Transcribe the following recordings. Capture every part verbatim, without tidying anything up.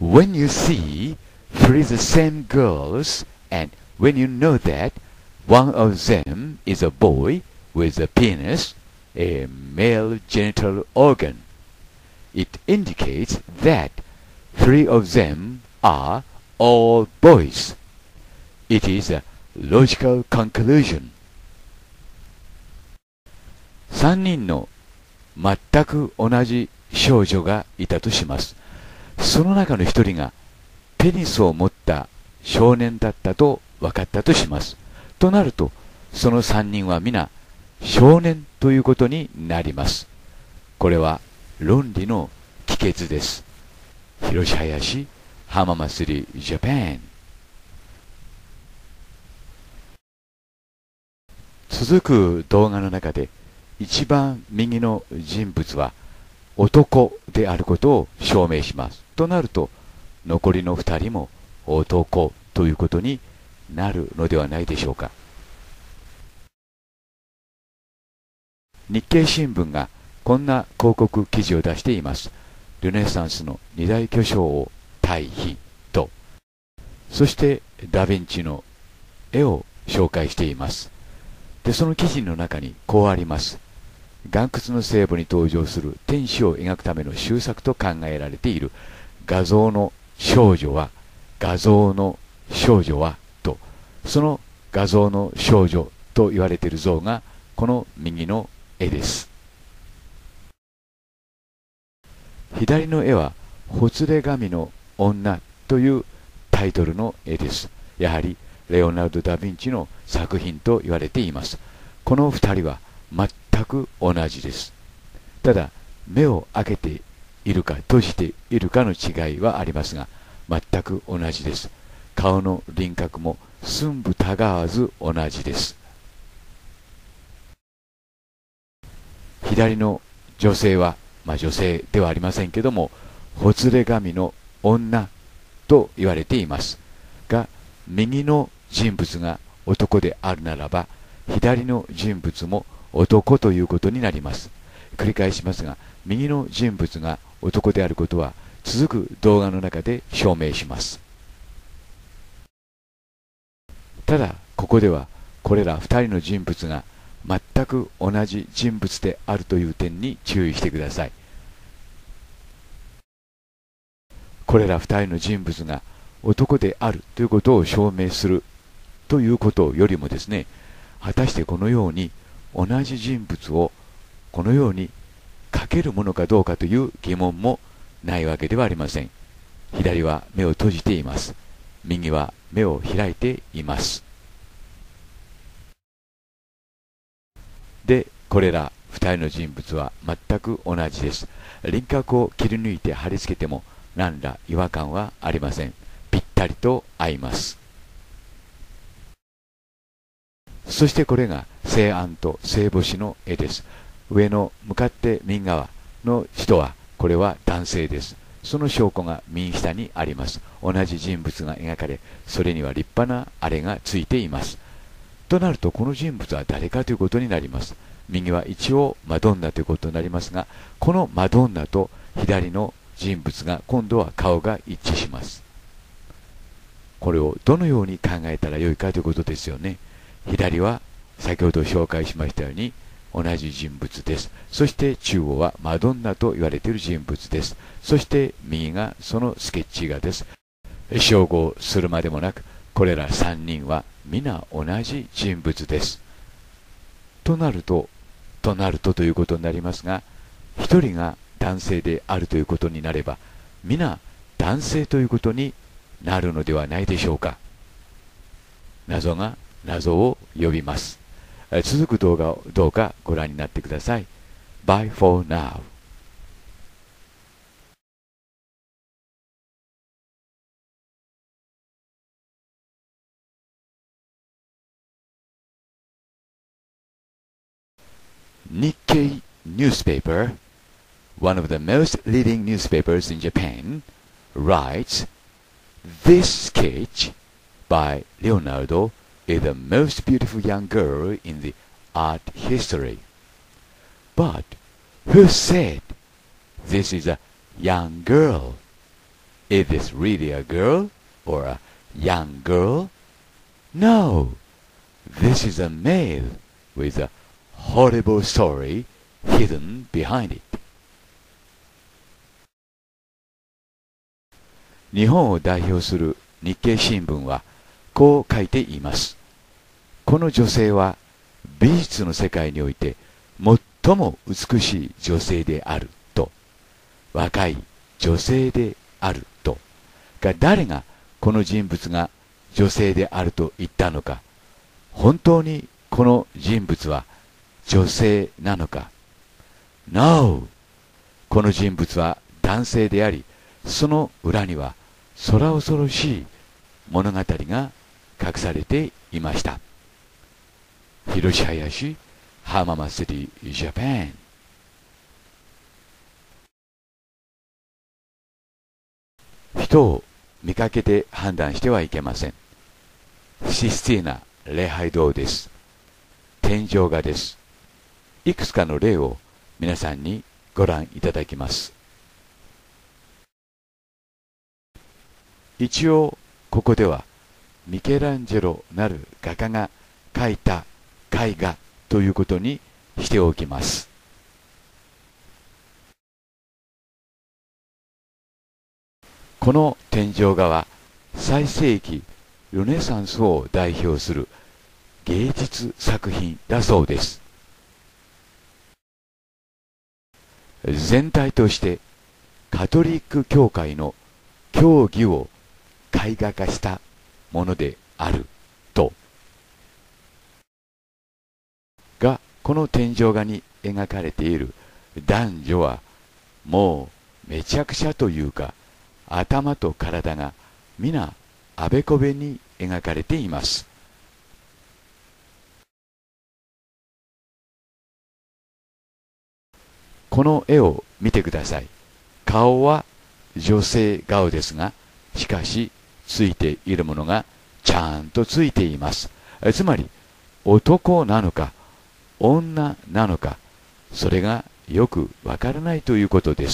When you see three the same girls, and when you know that one of them is a boy with a penis, a male genital organ, it indicates that three of them are all boys. It is a logical conclusion. 三人の全く同じ少女がいたとします。その中の一人がペニスを持った少年だったと分かったとします。となると、その三人は皆少年ということになります。これは論理の帰結です。広林浜祭りジャパン。続く動画の中で一番右の人物は男であることを証明します。となると、残りの二人も男ということになるのではないでしょうか。日経新聞がこんな広告記事を出しています。ルネサンスの二大巨匠を対比と、そしてダ・ヴィンチの絵を紹介しています。で、その記事の中にこうあります。岩窟の聖母に登場する天使を描くための修作と考えられている画像の少女は、画像の少女はと、その画像の少女と言われている像がこの右の絵です。左の絵はほつれ髪の女というタイトルの絵です。やはりレオナルド・ダ・ヴィンチの作品と言われています。この二人は全く同じです。ただ、目を開けているか閉じているかの違いはありますが、全く同じです。顔の輪郭も寸分たがわず同じです。左の女性は、まあ女性ではありませんけども、ほつれ髪の女と言われていますが、右の人物が男であるならば、左の人物も男ということになります。繰り返しますが、右の人物が男であることは続く動画の中で証明します。ただ、ここではこれら二人の人物が全く同じ人物であるという点に注意してください。これら二人の人物が男であるということを証明するということよりもですね、果たしてこのように同じ人物をこのように描けるものかどうかという疑問もないわけではありません。左は目を閉じています。右は目を開いています。で、これら二人の人物は全く同じです。輪郭を切り抜いて貼り付けても何ら違和感はありません。ぴったりと合います。そしてこれが聖安と聖母子の絵です。上の向かって右側の人は、これは男性です。その証拠が右下にあります。同じ人物が描かれ、それには立派なあれがついています。となると、この人物は誰かということになります。右は一応マドンナということになりますが、このマドンナと左の人物が今度は顔が一致します。これをどのように考えたらよいかということですよね。左は先ほど紹介しましたように同じ人物です。そして中央はマドンナと言われている人物です。そして右がそのスケッチ画です。照合するまでもなく、これらさんにんは皆同じ人物です。となると、となるとということになりますが、ひとりが男性であるということになれば、皆男性ということになるのではないでしょうか。謎が謎を呼びます。続く動画をどうかご覧になってください。Bye for now. Nikkei newspaper, one of the most leading newspapers in Japan, writes, "This sketch by Leonardo is the most beautiful young girl in the art history. But who said this is a young girl? Is this really a girl or a young girl? No, this is a male with a horrible story hidden behind it. 日本を代表する日経新聞はこう書いています。この女性は美術の世界において最も美しい女性であると、若い女性であると、が誰がこの人物が女性であると言ったのか、本当にこの人物は女性なのか。No! この人物は男性であり、その裏には空恐ろしい物語が隠されていました。広林、浜松シティ、ジャパン。人を見かけて判断してはいけません。システィーナ礼拝堂です。天井画です。いくつかの例を皆さんにご覧いただきます。一応ここではミケランジェロなる画家が描いた絵画ということにしておきます。この天井画は最盛期ルネサンスを代表する芸術作品だそうです。全体としてカトリック教会の教義を絵画化したものであると。が、この天井画に描かれている男女はもうめちゃくちゃというか、頭と体が皆あべこべに描かれています。この絵を見てください。顔は女性顔ですが、しかしついているものがちゃんとついています。つまり男なのか女なのか、それがよくわからないということです。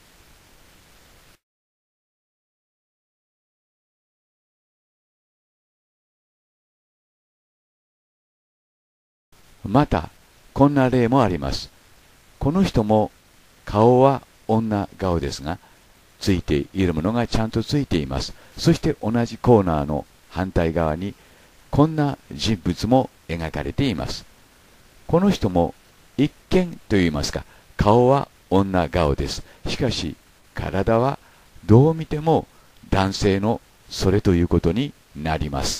またこんな例もあります。この人も顔は女顔ですが、ついているものがちゃんとついています。そして同じコーナーの反対側にこんな人物も描かれています。この人も一見といいますか、顔は女顔です。しかし体はどう見ても男性のそれということになります。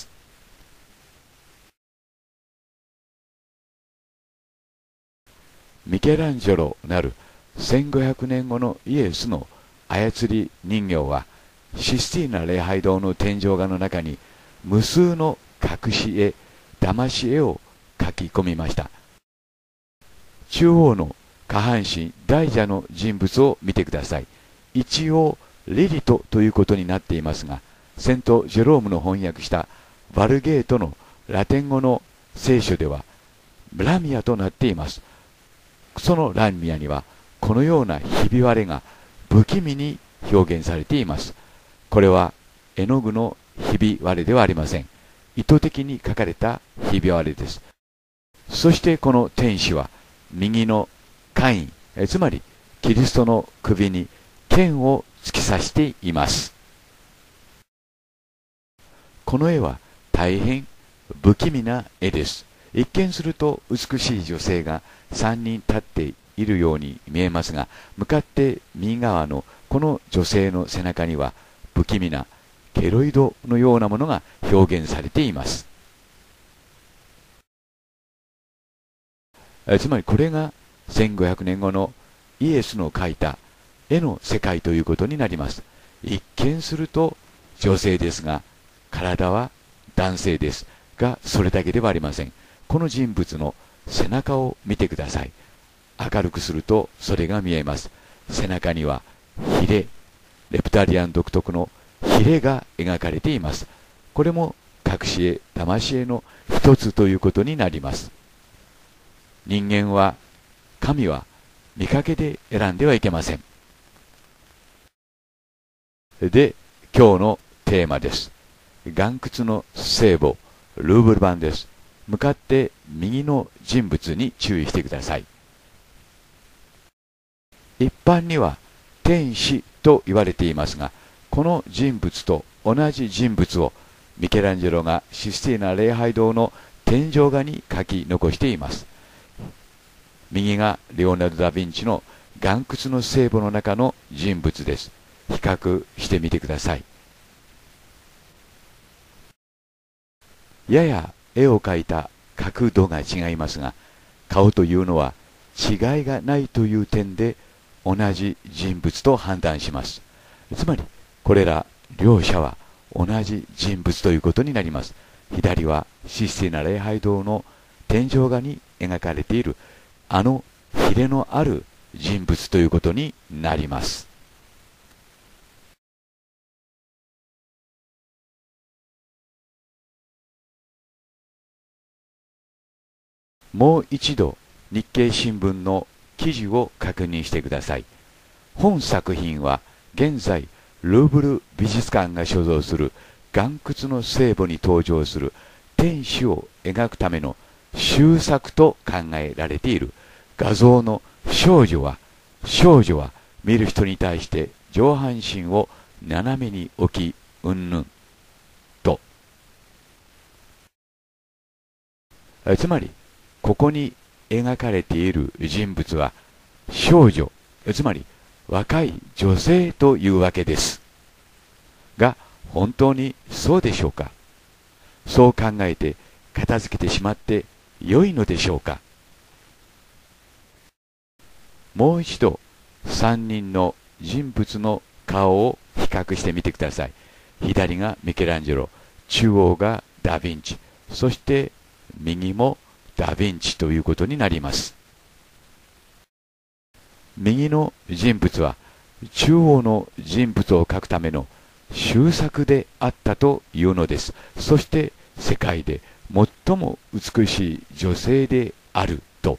ミケランジェロなるせんごひゃくねんごのイエスの操り人形はシスティーナ礼拝堂の天井画の中に無数の隠し絵、騙し絵を描き込みました。中央の下半身大蛇の人物を見てください。一応リリトということになっていますが、セント・ジェロームの翻訳したバルゲートのラテン語の聖書ではラミアとなっています。そのラミアにはこのようなひび割れが不気味に表現されています。これは絵の具のひび割れではありません。意図的に描かれたひび割れです。そしてこの天使は右のカイン、えつまりキリストの首に剣を突き刺しています。この絵は大変不気味な絵です。一見すると美しい女性がさんにん立っているように見えますが、向かって右側のこの女性の背中には不気味なケロイドのようなものが表現されています。つまりこれがせんごひゃくねんごのイエスの描いた絵の世界ということになります。一見すると女性ですが、体は男性ですが、それだけではありません。この人物の背中を見てください。明るくするとそれが見えます。背中にはヒレ、レプタリアン独特のヒレが描かれています。これも隠し絵、騙し絵の一つということになります。人間は、神は見かけで選んではいけません。 で、今日のテーマです。岩窟の聖母、ルーブル版です。向かって右の人物に注意してください。一般には天使と言われていますが、この人物と同じ人物をミケランジェロがシスティーナ礼拝堂の天井画に書き残しています。右がレオナルド・ダ・ヴィンチの岩窟の聖母の中の人物です。比較してみてください。やや絵を描いた角度が違いますが、顔というのは違いがないという点で同じ人物と判断します。つまりこれら両者は同じ人物ということになります。左はシスティーナ礼拝堂の天井画に描かれているあのヒレのある人物ということになります。もう一度日経新聞の記事を確認してください。本作品は現在ルーブル美術館が所蔵する岩窟の聖母に登場する天使を描くための修作と考えられている。画像の少女は少女は見る人に対して上半身を斜めに置きうんぬんと、つまりここに描かれている人物は少女、つまり若い女性というわけですが、本当にそうでしょうか。そう考えて片付けてしまって良いのでしょうか。もう一度三人の人物の顔を比較してみてください。左がミケランジェロ、中央がダ・ヴィンチ、そして右もダ・ヴィンチということになります。右の人物は中央の人物を描くための修作であったというのです。そして世界で最も美しい女性であると。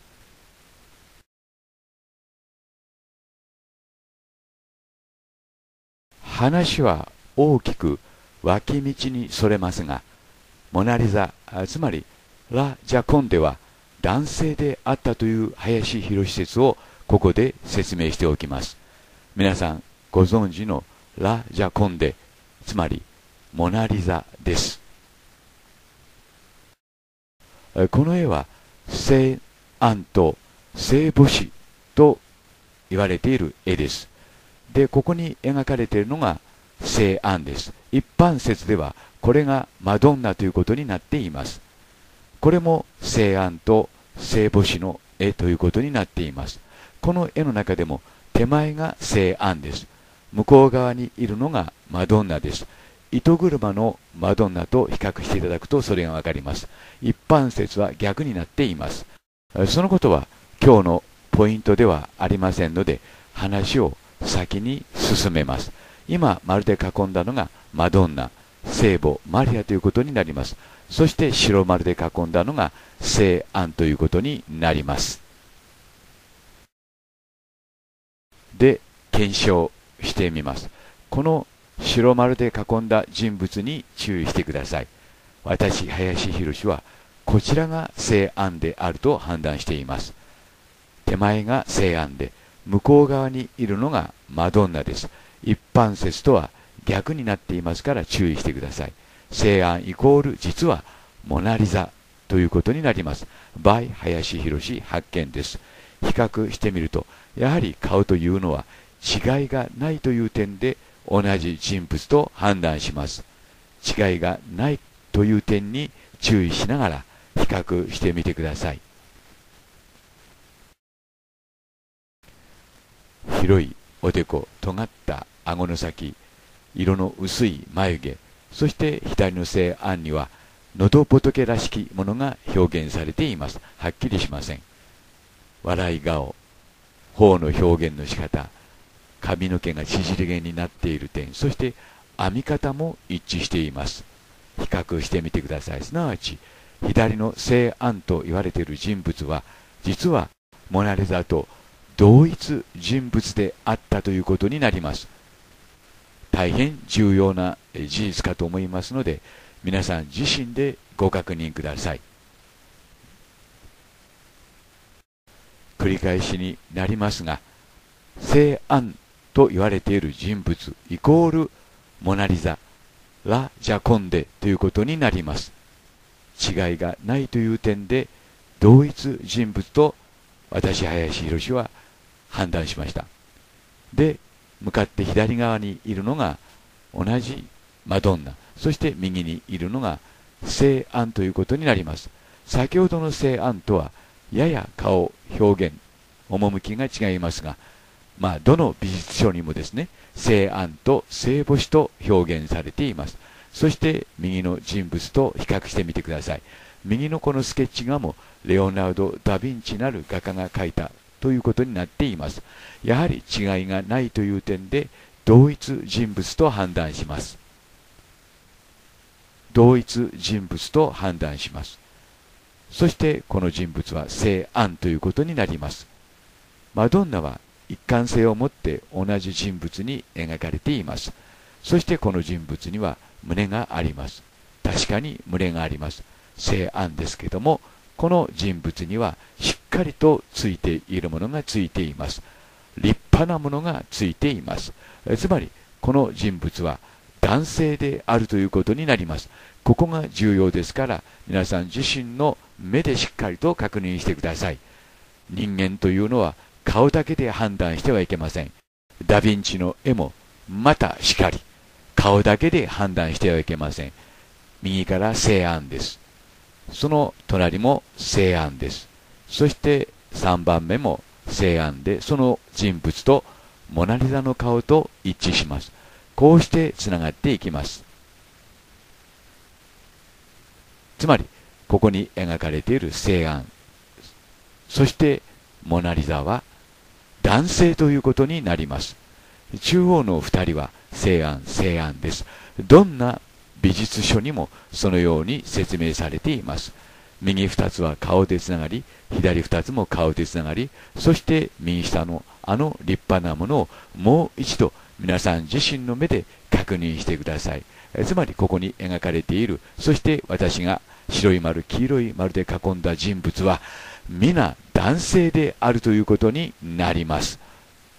話は大きく脇道にそれますが、モナリザ、つまりラ・ジャコンデは男性であったという林博説をここで説明しておきます。皆さんご存知のラ・ジャコンデ、つまりモナリザです。この絵は聖アンと聖母子と言われている絵です。で、ここに描かれているのが聖アンです。一般説ではこれがマドンナということになっています。これも聖アンと聖母子の絵ということになっています。この絵の中でも手前が聖アンです。向こう側にいるのがマドンナです。糸車のマドンナと比較していただくとそれがわかります。一般説は逆になっています。そのことは今日のポイントではありませんので、話を先に進めます。今丸で囲んだのがマドンナ、聖母マリアということになります。そして白丸で囲んだのが聖アンということになります。で、検証してみます。この白丸で囲んだ人物に注意してください。私、林博はこちらが聖アンであると判断しています。手前が聖アンで、向こう側にいるのがマドンナです。一般説とは逆になっていますから注意してください。聖アンイコール実はモナリザということになります。by 林博発見です。比較してみると、やはり顔というのは違いがないという点で同じ人物と判断します。違いがないという点に注意しながら比較してみてください。広いおでこ、尖った顎の先、色の薄い眉毛、そして左の聖アンには喉仏らしきものが表現されています。はっきりしません。笑い顔、頬の表現の仕方、髪の毛が縮れ毛になっている点、そして編み方も一致しています。比較してみてください。すなわち左の聖アンと言われている人物は実はモナリザと同一人物であったということになります。 大変重要な事実かと思いますので、皆さん自身でご確認ください。繰り返しになりますが、聖安と言われている人物イコールモナリザ、ラ・ジャコンデということになります。違いがないという点で同一人物と私林博は判断しました。で、向かって左側にいるのが同じマドンナ、そして右にいるのが聖安ということになります。先ほどの聖安とはやや顔、表現、趣が違いますが、まあどの美術書にもですね、聖安と聖母子と表現されています。そして右の人物と比較してみてください。右のこのスケッチ画もレオナルド・ダ・ヴィンチなる画家が描いたということになっています。やはり違いがないという点で同一人物と判断します。同一人物と判断します。そしてこの人物は聖安ということになります。マドンナは一貫性を持って同じ人物に描かれています。そしてこの人物には胸があります。確かに胸があります。聖安ですけども、この人物にはしっかりとついているものがついています。立派なものがついています。つまりこの人物は男性であるということになります。ここが重要ですから、皆さん自身の目でしっかりと確認してください。人間というのは顔だけで判断してはいけません。ダ・ヴィンチの絵もまたしかり、顔だけで判断してはいけません。右から聖安です。その隣も聖安です。そしてさんばんめも聖安で、その人物とモナリザの顔と一致します。こうしてつながっていきます。つまりここに描かれている聖安、そしてモナリザは男性ということになります。中央の二人は聖安、聖安です。どんな美術書にもそのように説明されています。右二つは顔でつながり、左二つも顔でつながり、そして右下のあの立派なものをもう一度皆さん自身の目で確認してください。つまりここに描かれている、そして私が白い丸、黄色い丸で囲んだ人物は皆男性であるということになります。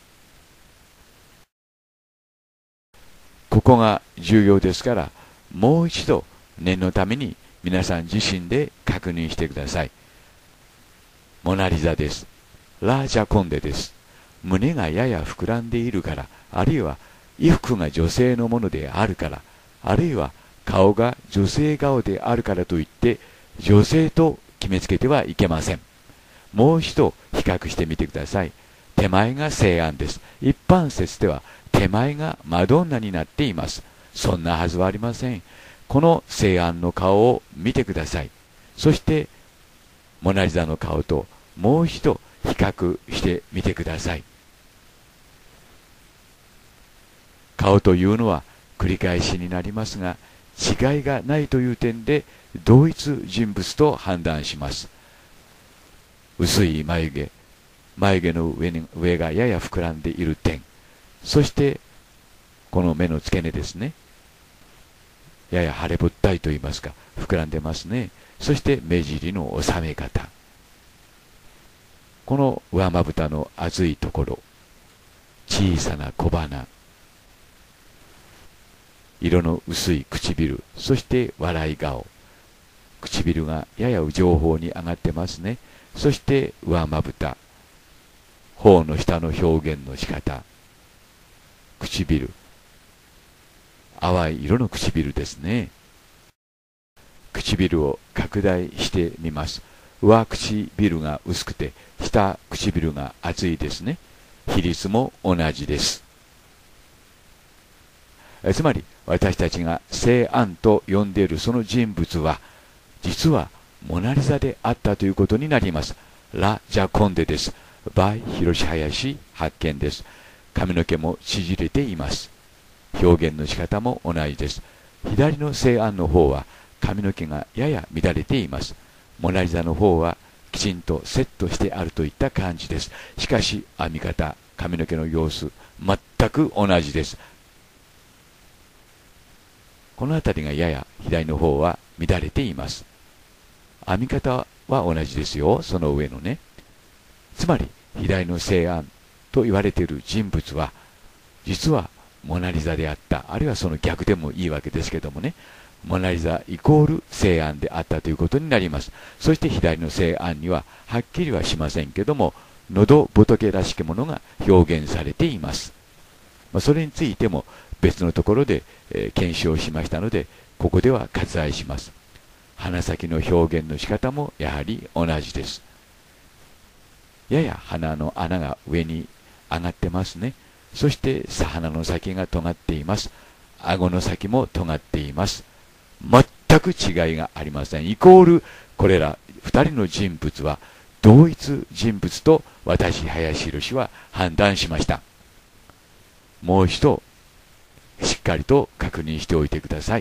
ここが重要ですから、もう一度念のために皆さん自身で確認してください。モナリザです。ラ・ジャコンデです。胸がやや膨らんでいるから、あるいは衣服が女性のものであるから、あるいは顔が女性顔であるからといって女性と決めつけてはいけません。もう一度比較してみてください。手前が聖安です。一般説では手前がマドンナになっています。そんなはずはありません。この聖安の顔を見てください。そしてモナリザの顔ともう一度比較してみてください。顔というのは繰り返しになりますが、違いがないという点で同一人物と判断します。薄い眉毛、眉毛の上に上がやや膨らんでいる点、そしてこの目の付け根ですね、やや腫れぼったいと言いますか、膨らんでますね。そして目尻の収め方、この上まぶたの厚いところ、小さな小鼻、色の薄い唇、そして笑い顔、唇がやや上方に上がってますね。そして上まぶた、頬の下の表現の仕方、唇、淡い色の唇ですね。唇を拡大してみます。上唇が薄くて下唇が厚いですね。比率も同じです。つまり私たちが聖安と呼んでいるその人物は実はモナリザであったということになります。ラ・ジャコンデです。by 広林発見です。髪の毛も縮れています。表現の仕方も同じです。左の聖安の方は髪の毛がやや乱れています。モナリザの方はきちんとセットしてあるといった感じです。しかし編み方、髪の毛の様子全く同じです。 この辺りがやや左の方は乱れています。編み方は同じですよ、その上のね。つまり左の西安と言われている人物は実はモナリザであった、あるいはその逆でもいいわけですけどもね、モナリザイコール西安であったということになります。そして左の西安にははっきりはしませんけども、喉仏らしきものが表現されています。まあ、それについても別のところで、えー、検証しましたので、ここでは割愛します。鼻先の表現の仕方もやはり同じです。やや鼻の穴が上に上がってますね。そして鼻の先が尖っています。顎の先も尖っています。全く違いがありません。イコール、これら二人の人物は同一人物と私、林博は判断しました。もう一度しっかりと確認しておいてください。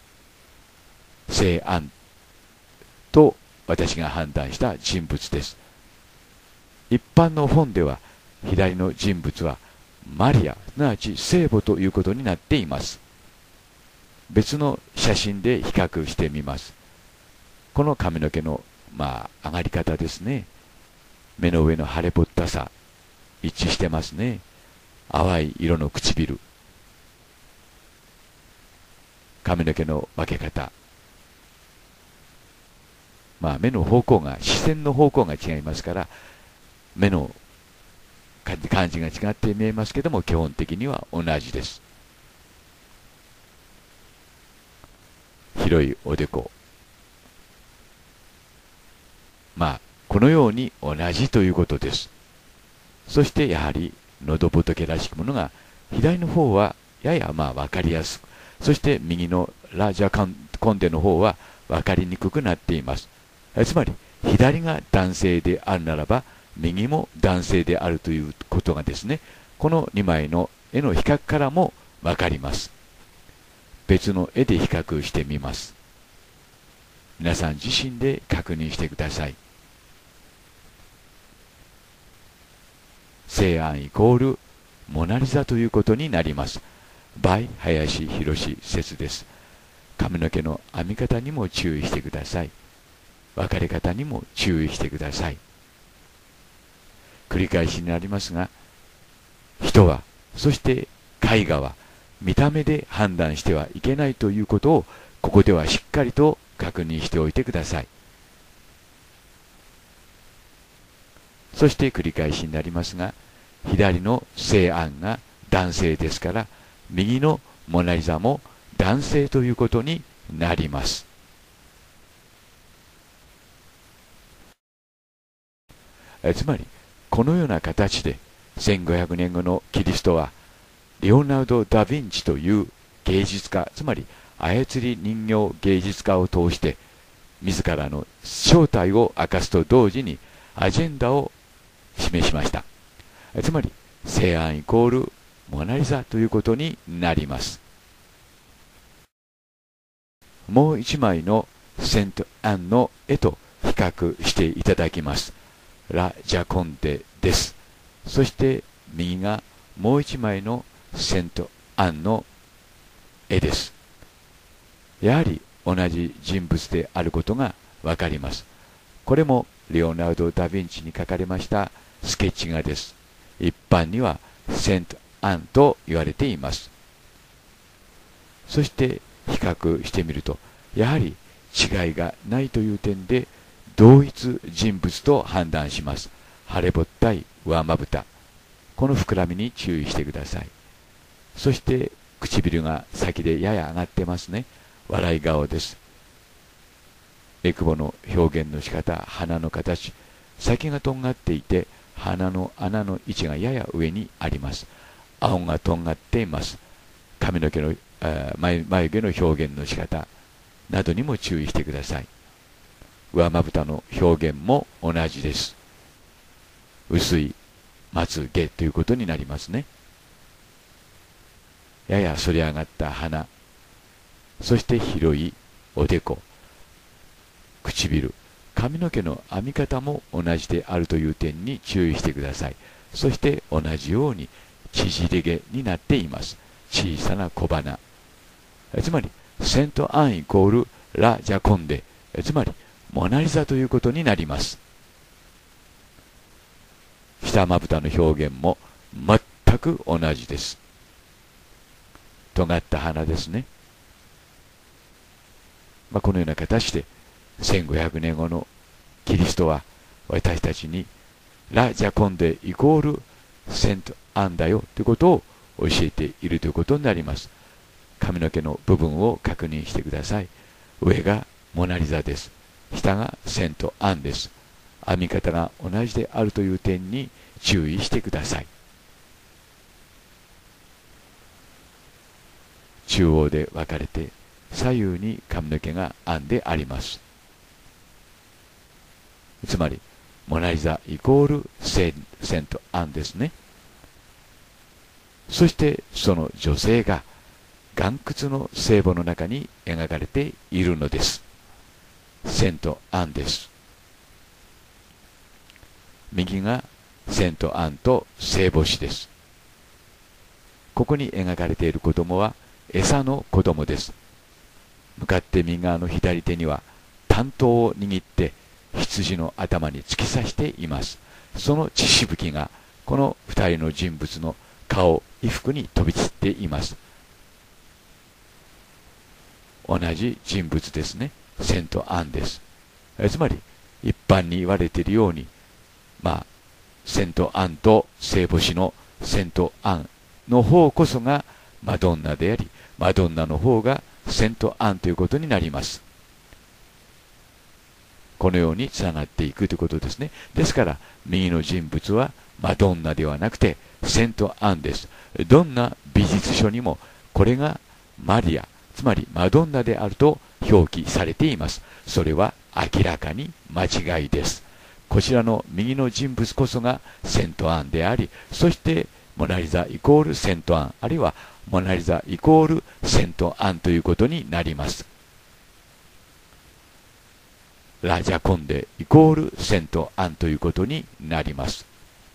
西安と私が判断した人物です。一般の本では左の人物はマリア、すなわち聖母ということになっています。別の写真で比較してみます。この髪の毛の、まあ、上がり方ですね。目の上の腫れぼったさ、一致してますね。淡い色の唇。髪の毛の分け方。まあ、目の方向が、視線の方向が違いますから、目の感じが違って見えますけども、基本的には同じです。広いおでこ。まあ、このように同じということです。そしてやはり、喉仏らしきものが、左の方はややまあ分かりやすく、そして右のラジャコンデの方は分かりにくくなっています。つまり、左が男性であるならば、右も男性であるということがですね、このにまいの絵の比較からも分かります。別の絵で比較してみます。皆さん自身で確認してください。西安イコールモナリザということになります。by 林博説です。髪の毛の編み方にも注意してください。分かれ方にも注意してください。繰り返しになりますが、人は、そして絵画は見た目で判断してはいけないということを、ここではしっかりと確認しておいてください。そして繰り返しになりますが、左の西安が男性ですから、右のモナリザも男性ということになります。えつまり、このような形でせんごひゃくねんごのキリストはレオナルド・ダ・ヴィンチという芸術家、つまり操り人形芸術家を通して自らの正体を明かすと同時にアジェンダを示しました。つまり西安イコールモナリザということになります。もう一枚のセント・アンの絵と比較していただきます。ラ・ジャコンテです。そして右がもう一枚のセント・アンの絵です。やはり同じ人物であることがわかります。これもレオナルド・ダ・ヴィンチに描かれましたスケッチ画です。一般にはセント・アンと言われています。そして比較してみると、やはり違いがないという点で同一人物と判断します。腫れぼったい上まぶた、この膨らみに注意してください。そして唇が先でやや上がってますね。笑い顔です。えくぼの表現の仕方、鼻の形、先がとんがっていて鼻の穴の位置がやや上にあります。青がとんがっています。髪の毛の眉, 眉毛の表現の仕方などにも注意してください。上まぶたの表現も同じです。薄いまつげということになりますね。やや反り上がった鼻、そして広いおでこ、唇、髪の毛の編み方も同じであるという点に注意してください。そして同じように縮れ毛になっています。小さな小鼻、つまりセントアンイコールラ・ジャコンデ、つまりモナリザということになります。下まぶたの表現も全く同じです。尖った鼻ですね。まあ、このような形でせんごひゃくねんごのキリストは私たちにラ・ジャコンデイコールセントアンだよということを教えているということになります。髪の毛の部分を確認してください。上がモナリザです。下がセントアンです。編み方が同じであるという点に注意してください。中央で分かれて左右に髪の毛が編んであります。つまりモナリザイコールセン、セントアンですね。そしてその女性が岩窟の聖母の中に描かれているのです。セントアンです。右がセントアンと聖母子です。ここに描かれている子供は餌の子供です。向かって右側の左手には短刀を握って羊の頭に突き刺しています。その血しぶきがこの二人の人物の顔、衣服に飛び散っています。同じ人物ですね。セントアンです。えつまり一般に言われているように、まあセントアンと聖母子のセントアンの方こそがマドンナであり、マドンナの方がセントアンということになります。このようにつながっていくということですね。ですから右の人物はマドンナではなくてセントアンです。どんな美術書にもこれがマリア、つまりマドンナであると表記されています。それは明らかに間違いです。こちらの右の人物こそがセントアンであり、そしてモナリザイコールセントアン、あるいはモナリザイコールセントアンということになります。ラ・ジャコンデイコールセントアンということになります。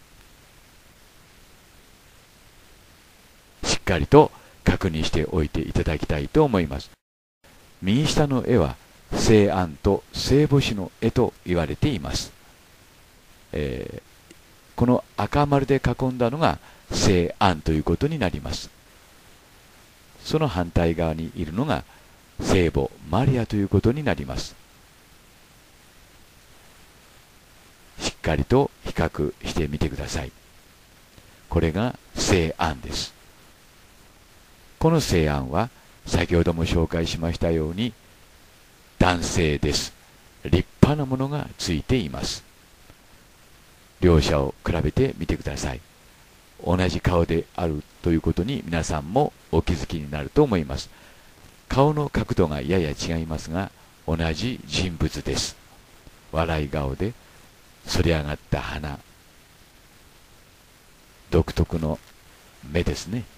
しっかりと確認しておいていただきたいと思います。右下の絵は聖アンと聖母子の絵と言われています。えー、この赤丸で囲んだのが聖アンということになります。その反対側にいるのが聖母マリアということになります。しっかりと比較してみてください。これが聖アンです。この聖アンは先ほども紹介しましたように男性です。立派なものがついています。両者を比べてみてください。同じ顔であるということに皆さんもお気づきになると思います。顔の角度がやや違いますが同じ人物です。笑い顔で反り上がった鼻、独特の目ですね。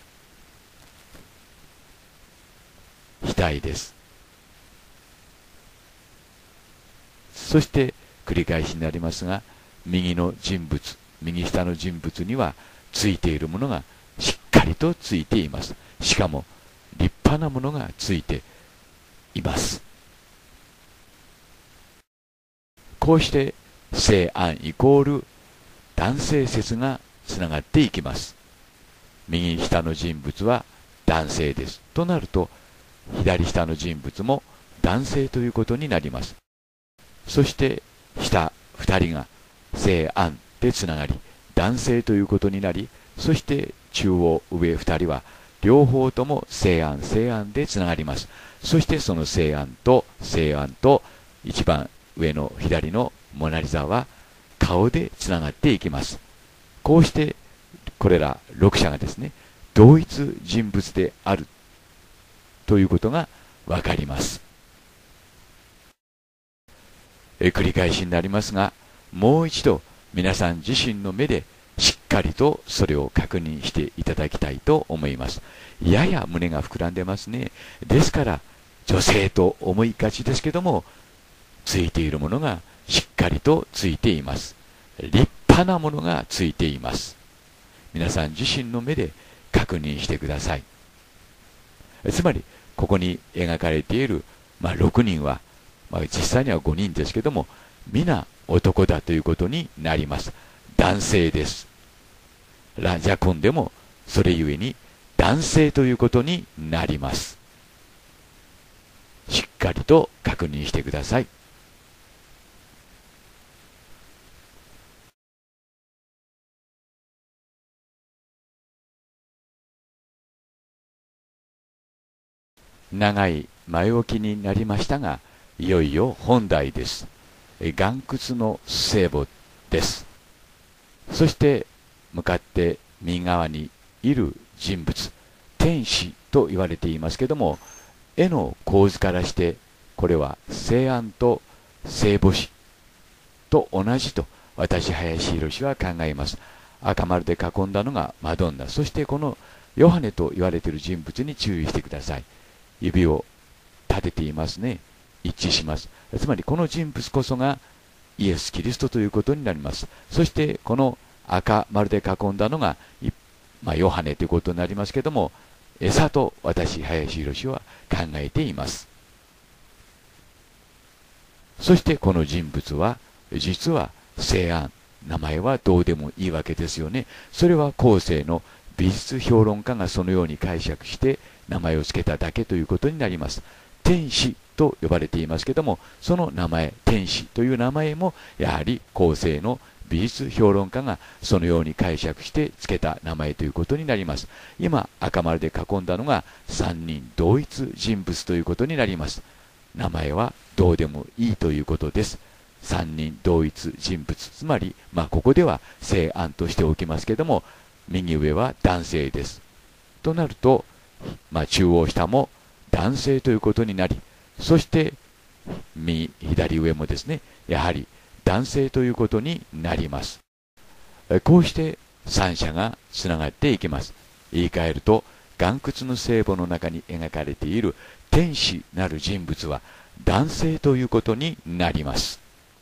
額です。そして繰り返しになりますが、右の人物、右下の人物にはついているものがしっかりとついています。しかも立派なものがついています。こうして聖アンイコール男性説がつながっていきます。右下の人物は男性です。となると左下の人物も男性ということになります。そして下ふたりが聖アンでつながり男性ということになり、そして中央上ふたりは両方とも聖アン聖アンでつながります。そしてその聖アンと聖アンと一番上の左のモナリザは顔でつながっていきます。こうしてこれらろく者がですね同一人物であるということがわかります。え繰り返しになりますが、もう一度皆さん自身の目でしっかりとそれを確認していただきたいと思います。やや胸が膨らんでますね。ですから女性と思いがちですけども、ついているものがしっかりとついています。立派なものがついています。皆さん自身の目で確認してください。つまりここに描かれている、まあ、ろくにんは、まあ、実際にはごにんですけども、皆男だということになります。男性です。ラジャコンでもそれゆえに男性ということになります。しっかりと確認してください。長い前置きになりましたが、いよいよ本題です。岩窟の聖母です。そして向かって右側にいる人物、天使と言われていますけども、絵の構図からしてこれは聖安と聖母子と同じと私林博は考えます。赤丸で囲んだのがマドンナ、そしてこのヨハネと言われている人物に注意してください。指を立てていますね。一致します。つまりこの人物こそがイエス・キリストということになります。そしてこの赤丸で囲んだのが、まあ、ヨハネということになりますけども、餌と私林博は考えています。そしてこの人物は実は聖安、名前はどうでもいいわけですよね。それは後世の美術評論家がそのように解釈して名前を付けただけということになります。天使と呼ばれていますけども、その名前、天使という名前もやはり後世の美術評論家がそのように解釈して付けた名前ということになります。今赤丸で囲んだのがさんにん同一人物ということになります。名前はどうでもいいということです。さんにん同一人物、つまり、まあ、ここでは聖安としておきますけども、右上は男性です。となると、まあ、中央下も男性ということになり、そして右左上もですね、やはり男性ということになります。こうして三者がつながっていきます。言い換えると、岩窟の聖母の中に描かれている天使なる人物は男性ということになります。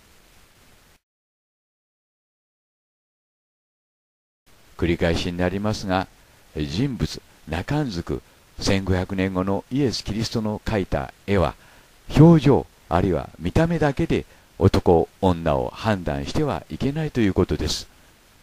繰り返しになりますが、人物中んずくせんごひゃくねんごのイエス・キリストの描いた絵は、表情あるいは見た目だけで男女を判断してはいけないということです。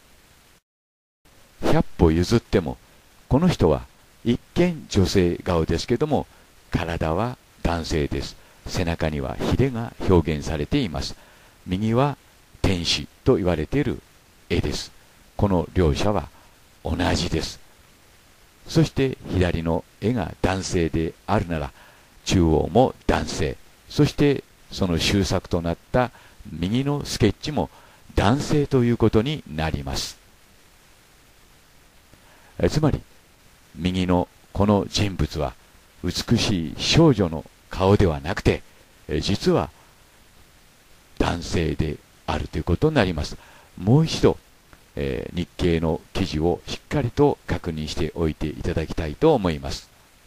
ひゃっぽ譲っても、この人は一見女性顔ですけども、体は男性です。背中にはヒレが表現されています。右は天使と言われている絵です。この両者は同じです。そして左の絵が男性であるなら、中央も男性、そしてその終作となった右のスケッチも男性ということになります。えつまり右のこの人物は美しい少女の顔ではなくて、え実は男性であるということになります。もう一度、えー、日経の記事をしっかりと確認しておいていただきたいと思います。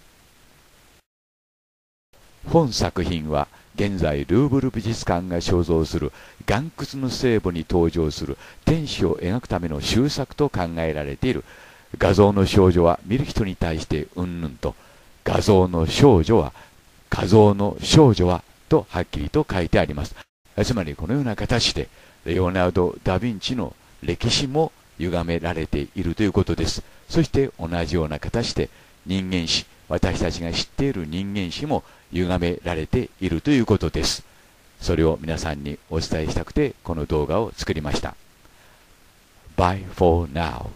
本作品は現在ルーブル美術館が所蔵する岩窟の聖母に登場する天使を描くための終作と考えられている。画像の少女は見る人に対してうんぬんと、画像の少女は画像の少女はとはっきりと書いてあります。つまりこのような形でレオナルド・ダ・ヴィンチの歴史も歪められているということです。そして同じような形で人間史、私たちが知っている人間史も歪められているということです。それを皆さんにお伝えしたくてこの動画を作りました。Bye for now。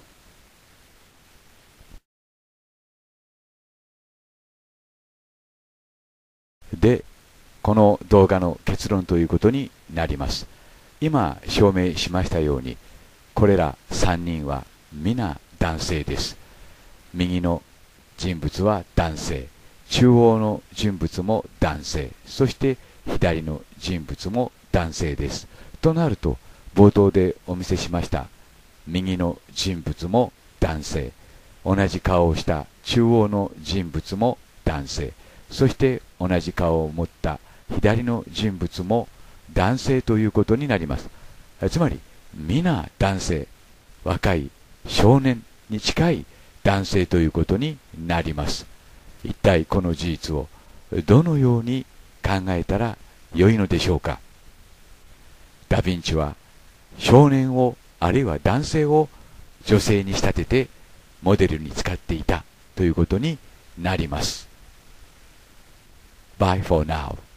で、この動画の結論ということになります。今証明しましたように、これらさんにんは皆男性です。右の人物は男性、中央の人物も男性、そして左の人物も男性です。となると、冒頭でお見せしました右の人物も男性、同じ顔をした中央の人物も男性、そして同じ顔を持った左の人物も男性ということになります。つまり皆男性、若い少年に近い男性ということになります。一体この事実をどのように考えたらよいのでしょうか。ダ・ヴィンチは少年をあるいは男性を女性に仕立ててモデルに使っていたということになります。Bye for now.